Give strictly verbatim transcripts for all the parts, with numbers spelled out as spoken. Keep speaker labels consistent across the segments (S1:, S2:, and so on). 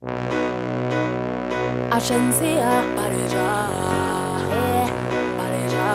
S1: A Shenseea, Badeja, yeah, Badeja.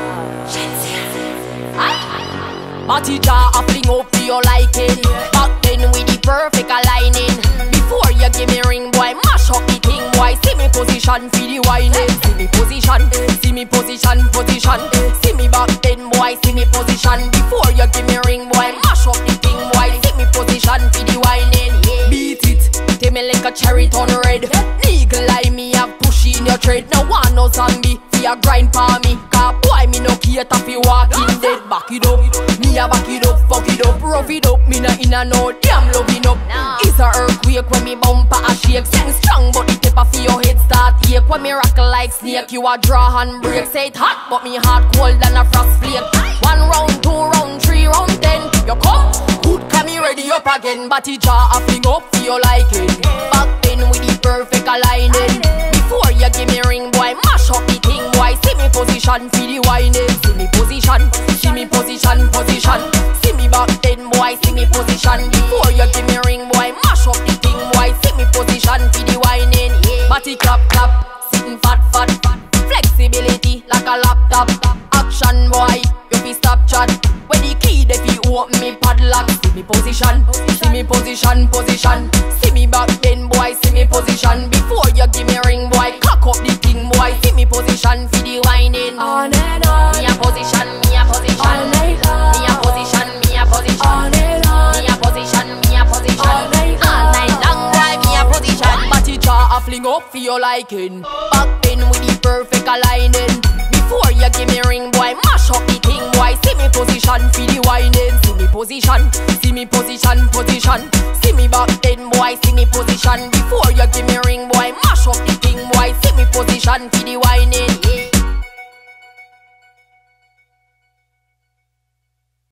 S1: Shenseea, aye. Batija, a fling up for your liking. Back then with the perfect aligning. Before you give me ring, boy, mash up the thing, boy. See me position for the whining. See me position, see me position, position. See me back then, boy, see me position. Before you give me ring, boy, mash up the thing, boy. See me position for the whining. Beat it, take me like a cherry turn red. Eagle eye me have pushy in your tread. No one no zombie, fi a grind for me. Cause boy me no cater fi walking dead. Back it up, me a back it up, fuck it up, rough it up. Me no inna no damn loving up. It's a earthquake when me bumper a shake. Sing strong but the tip of your head start ache. When me rock like snake you a draw hand break. Say it hot but me heart cold than a frost flake. One round, two round, three round, ten. You come, good can me ready up again. Batija a fling up for your liking. Back then with the perfect aligning. Before you give me ring, boy, mash up the thing, boy. See me position for the whining. See me position, see me position, position. See me back then, boy, see me position. Before you give me ring, boy, mash up the thing, boy. See me position for the whining. Body clap clap, sitting fat fat. Flexibility like a laptop. Action, boy, you fi stop chat. When the key they fi open me padlock. See me position, see me position, position. See me back then, boy, see me position. Before you give me ring, boy, cock up the thing, boy. See me position for the whining.
S2: On and on,
S1: me a position, me a position.
S2: all night long,
S1: Me a position, me a position.
S2: all night long,
S1: Me a position, me a position.
S2: all night
S1: All
S2: long.
S1: night long, boy, me a position. Batija a fling up for your liking. Back then with the perfect aligning. Before you give me ring, boy, mash up the thing, boy. See me position for the whining. See me position, see me position, position. See me back then, boy, see me position. Before you give me ring, boy, mash up the thing, boy. See me position for the whining.